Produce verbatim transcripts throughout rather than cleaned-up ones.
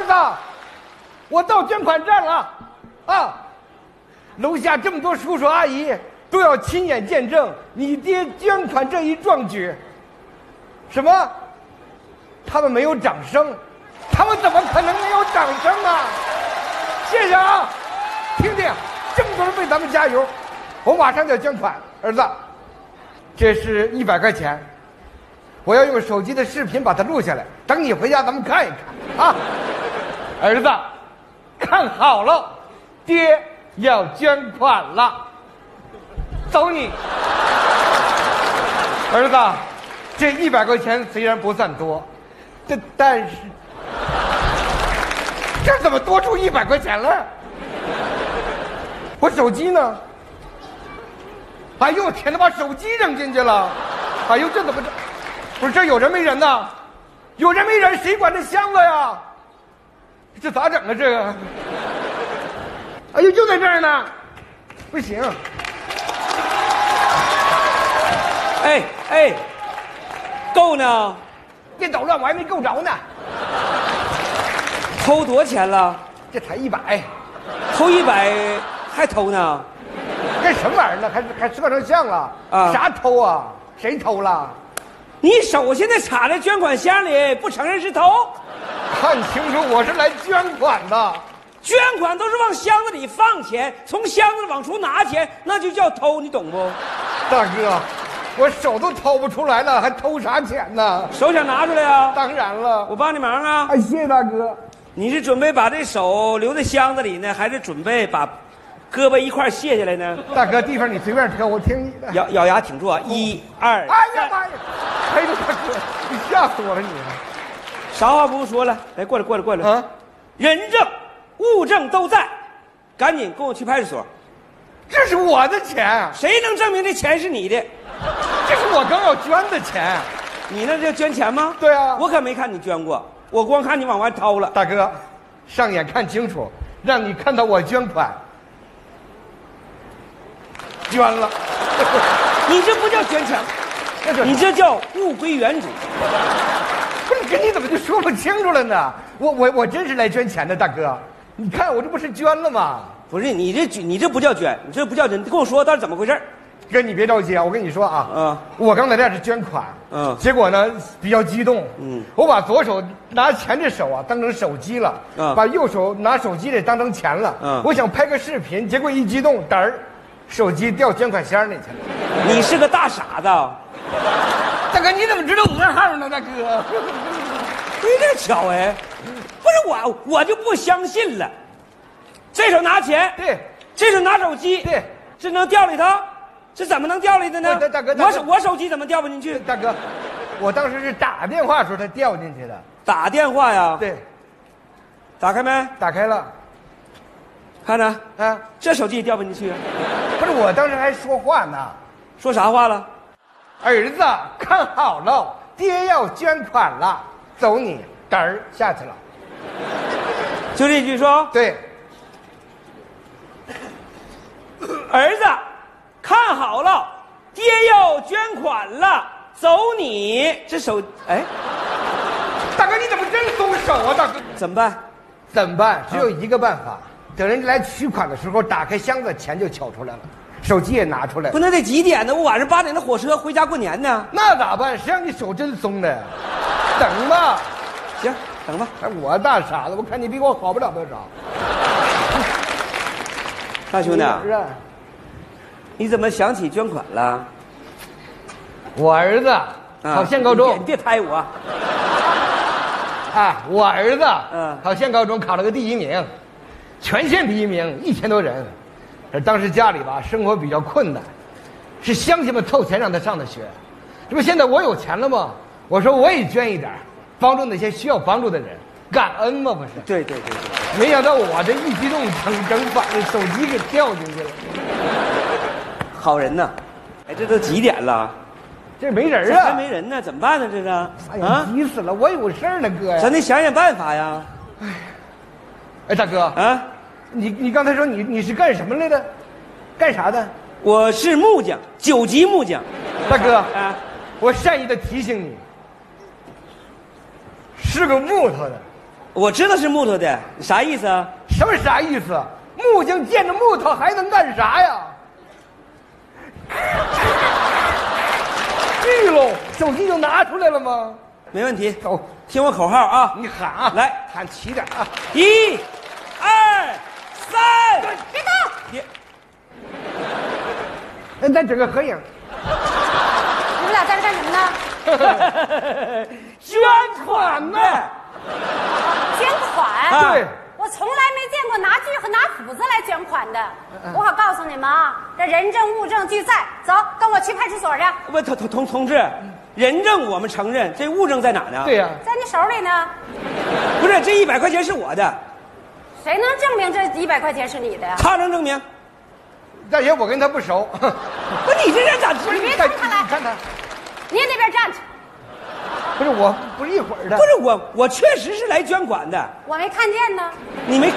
子，我到捐款站了，啊，楼下这么多叔叔阿姨都要亲眼见证你爹捐款这一壮举。什么？他们没有掌声，他们怎么可能没有掌声啊？谢谢啊，听听，这么多人为咱们加油，我马上就要捐款，儿子，这是一百块钱。我要用手机的视频把它录下来，等你回家咱们看一看啊！儿子，看好了，爹要捐款了，走你！儿子，这一百块钱虽然不算多，但但是这怎么多出一百块钱了？我手机呢？哎呦天哪，把手机扔进去了！哎呦，这怎么这？不是这有人没人呢？有人没人，谁管这箱子呀？这咋整啊？这个，哎呦，就在这儿呢，不行。 哎哎，够呢？ 别捣乱，我还没够着呢。 偷多少钱了？ 这才一百， 偷一百还偷呢？ 这什么玩意儿呢？还还摄成像了？啊？啥偷啊？谁偷了？ 你手现在插在捐款箱里，不承认是偷？ 看清楚，我是来捐款的。 捐款都是往箱子里放钱，从箱子里往出拿钱，那就叫偷，你懂不？ 大哥，我手都掏不出来了，还偷啥钱呢？ 手想拿出来啊？ 当然了， 我帮你忙啊！ 哎，谢谢大哥。 你是准备把这手留在箱子里呢，还是准备把胳膊一块卸下来呢？ 大哥，地方你随便挑，我听你的。 咬咬牙挺住啊！一、二。 哎呀妈呀！哎呦，大哥，你吓死我了你！ 啥话不用说了，来过来过来过来啊！人证、物证都在，赶紧跟我去派出所。 这是我的钱， 谁能证明这钱是你的？ 这是我刚要捐的钱。 你那叫捐钱吗？ 对啊， 我可没看你捐过，我光看你往外掏了。 大哥，上眼看清楚，让你看到我捐款。捐了， 你这不叫捐钱，你这叫物归原主。 不是，跟你怎么就说不清楚了呢？我我我真是来捐钱的，大哥，你看我这不是捐了吗？ 不是，你这你这不叫捐，你这不叫捐，你跟我说到底怎么回事？ 哥，你别着急啊，我跟你说啊， 嗯， 我刚才这是捐款，嗯，结果呢比较激动，嗯，我把左手拿钱这手啊当成手机了，嗯，把右手拿手机这当成钱了，嗯，我想拍个视频，结果一激动，嘚儿。手机掉捐款箱里去了。 你是个大傻子， 大哥，你怎么知道我号呢？大哥， 有点巧哎，不是我，我就不相信了。这手拿钱， 对， 这手拿手机， 对， 这能掉里头？这怎么能掉里的呢？ 大哥， 我手我手机怎么掉不进去？ 大哥，我当时是打电话时候它掉进去的。 打电话呀？ 对。 打开没？ 打开了。 看着啊， 这手机也掉不进去。 不是，我当时还说话呢。 说啥话了？ 儿子，看好了，爹要捐款了，走你，嘚儿下去了。 就这句说？ 对。 儿子，看好了，爹要捐款了，走你。这手，哎， 大哥，你怎么真松手啊？大哥， 怎么办？ 怎么办？只有一个办法。等人来取款的时候，打开箱子，钱就取出来了，手机也拿出来了。 不，那得几点呢？我晚上八点的火车回家过年呢。 那咋办？谁让你手真松的？等吧。 行，等吧。 哎，我大傻子，我看你比我好不了多少。 大兄弟，你怎么想起捐款了？ 我儿子考县高中， 你别拍我。 啊，我儿子嗯考县高中考了个第一名。全县第一名，一千多人。当时家里吧生活比较困难，是乡亲们凑钱让他上的学。这不现在我有钱了吗？我说我也捐一点，帮助那些需要帮助的人，感恩吗？不是？ 对对对对。 没想到我这一激动，整整把这手机给掉进去了。 好人呐！哎，这都几点了？ 这没人啊！ 还没人呢，怎么办呢？这是？ 哎呀，急死了！我有事儿呢，哥呀！ 咱得想想办法呀！ 哎。哎，大哥啊，你你刚才说你你是干什么来的？干啥的？ 我是木匠，九级木匠。 大哥啊，我善意的提醒你，是个木头的， 我知道是木头的，啥意思啊？ 什么啥意思？木匠见着木头还能干啥呀？去喽，手机就拿出来了吗？ 没问题， 走， 听我口号啊！ 你喊啊， 来， 喊齐点啊！ 一、二、三， 别动！ 别， 那咱整个合影。 你们俩在这干什么呢？ 捐款呗。 捐款？ 啊对， 我从来没见过拿锯和拿斧子来捐款的。我可告诉你们啊，这人证物证俱在，走，跟我去派出所去。 不，同同同同志，人证我们承认，这物证在哪呢？ 对呀、 在你手里呢， 不是这一百块钱是我的， 谁能证明这一百块钱是你的呀？ 他能证明？ 大姐，我跟他不熟。 不，你这人咋？ 你别看看他来， 你看他， 你那边站去。 不是我，不是一会儿的。 不是我，我确实是来捐款的， 我没看见呢。 你没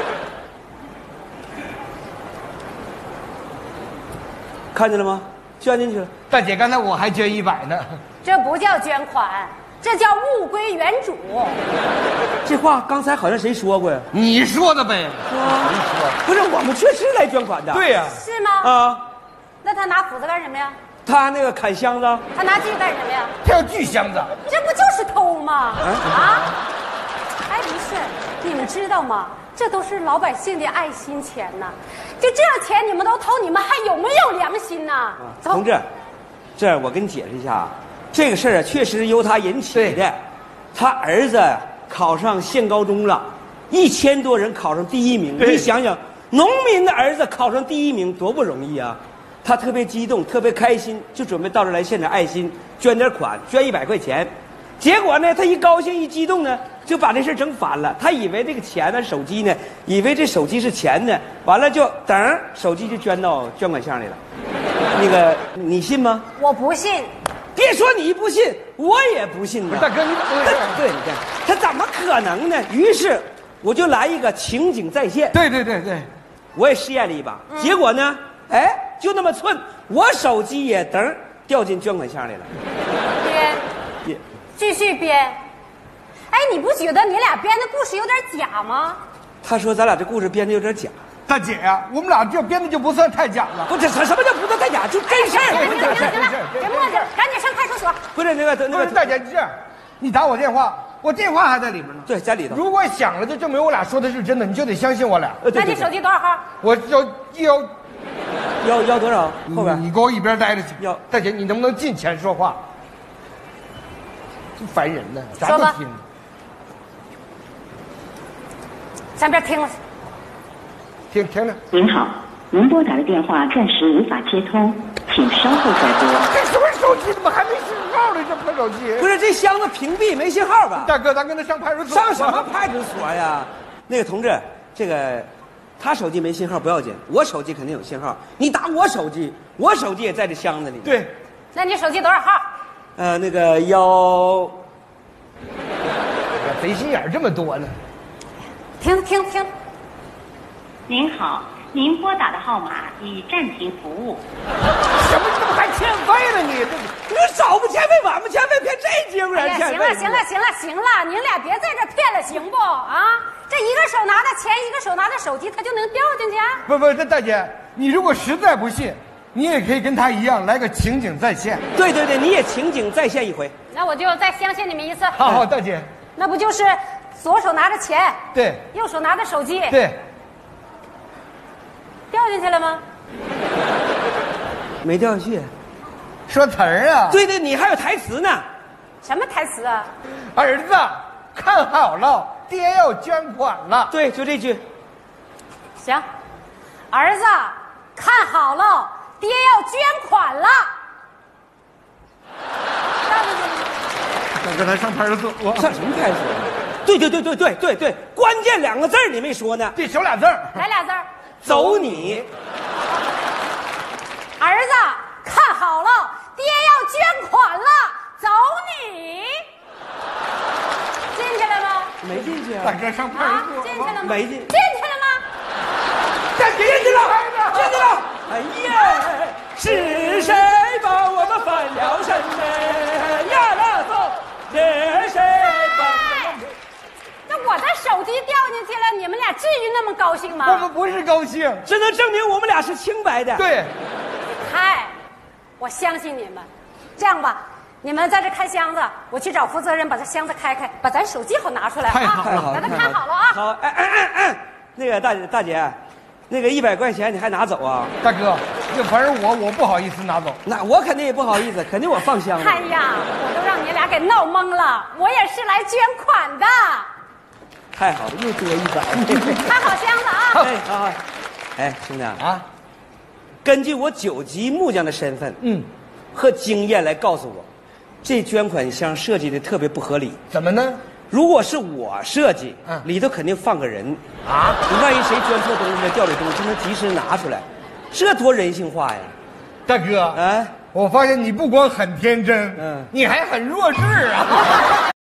看见了吗？捐进去了。 大姐，刚才我还捐一百呢。 这不叫捐款，这叫物归原主。 这话刚才好像谁说过呀？ 你说的呗？ 不是，我们确实来捐款的。 对呀、 是吗？ 啊， 那他拿斧子干什么呀？ 他那个砍箱子， 他拿锯干什么呀？ 他要锯箱子。 这不就是偷吗？啊？哎，不是，你们知道吗？这都是老百姓的爱心钱呐！就这样钱你们都偷，你们还有没有良心呐？走， 同志，这样我跟你解释一下啊，这个事儿啊确实由他引起的。他儿子考上县高中了，一千多人考上第一名， 对你想想，农民的儿子考上第一名多不容易啊！他特别激动，特别开心，就准备到这儿来献点爱心，捐点款，捐一百块钱。结果呢，他一高兴一激动呢，就把这事整反了。他以为这个钱呢，手机呢，以为这手机是钱呢，完了就等手机就捐到捐款箱里了。那个你信吗？ 我不信。 别说你不信，我也不信呢。 大哥，你怎么回事？ 对，你看他怎么可能呢？于是我就来一个情景再现， 对对对对， 我也试验了一把，结果呢，哎，就那么寸，我手机也噔儿掉进捐款箱里了。 编， 也继续编。哎，你不觉得你俩编的故事有点假吗？ 他说咱俩这故事编的有点假， 大姐呀、我们俩这编的就不算太假了。 不，这什什么叫不算太假？就真事行了儿， 行了行了行了，别磨叽了，赶紧上派出所。 不是那个那个不是，大姐，你这样，你打我电话，我电话还在里面呢。 对，在里头。 如果响了，就证明我俩说的是真的，你就得相信我俩。 呃，对对那你手机多少号？ 我要要要要多少？后边你给我一边待着去。 要大姐，你能不能近前说话？真烦人呢，啥说吧都听。 上边听了。 听听着， 您好，您拨打的电话暂时无法接通，请稍后再拨。 这什么手机？怎么还没信号呢？这破手机！ 不是这箱子屏蔽没信号吧？ 大哥，咱跟他上派出所。 上什么派出所呀？那个同志，这个他手机没信号不要紧，我手机肯定有信号。你打我手机，我手机也在这箱子里。， 对， 那你手机多少号？ 呃，那个幺， 贼心眼儿这么多呢。 听听听。 您好，您拨打的号码已暂停服务。 什么？怎么还欠费了你？这你早不欠费，晚不欠费，骗这节骨哎呀， 眼欠费。 行了行了行了行了，您俩别在这骗了，行不？啊，这一个手拿着钱，一个手拿着手机，他就能掉进去啊？ 不不，这大姐，你如果实在不信，你也可以跟他一样来个情景再现。 对对对，你也情景再现一回。 那我就再相信你们一次。 好好，大姐， 那不就是左手拿着钱， 对右手拿着手机， 对， 掉进去了吗？ 没掉下去。 说词儿啊。 对对，你还有台词呢。 什么台词啊？ 儿子，看好了，爹要捐款了。 对，就这句。 行，儿子，看好了，爹要捐款了。掉进去了吗？ 大哥，咱上派出所。我上什么派出所？对对对对对对对，关键两个字儿你没说呢。 这少俩字儿。 来俩字儿。 走你！ 儿子，看好了，爹要捐款了，走你！进去了吗？ 没进去啊。 大哥，上派啊出，所。 进去了吗？ 没进进去了吗？ 大姐，进去了， 进去了！哎呀，是谁把我们翻了身呢？呀啦走，是谁把？ 这我的手机掉进去了，你们俩至于那么高兴吗？ 我们不是高兴， 只能证明我们俩是清白的。 对， 嗨，我相信你们。这样吧，你们在这开箱子，我去找负责人把这箱子开开，把咱手机好拿出来啊！ 太好把它看好了啊！ 好，哎哎哎哎，那个大大姐，那个一百块钱你还拿走啊？ 大哥，这反正我我不好意思拿走。 那我肯定也不好意思，肯定我放箱子。 哎呀，我都让你俩给闹懵了，我也是来捐款的。 太好了，又多一百。 看好箱子啊！ 哎，好好。哎，兄弟啊， 根据我九级木匠的身份， 嗯， 和经验来告诉我，这捐款箱设计的特别不合理。 怎么呢？ 如果是我设计， 嗯里头肯定放个人啊， 你万一谁捐错东西了、掉里东西，就能及时拿出来，这多人性化呀！ 大哥， 啊， 我发现你不光很天真， 嗯你还很弱智啊。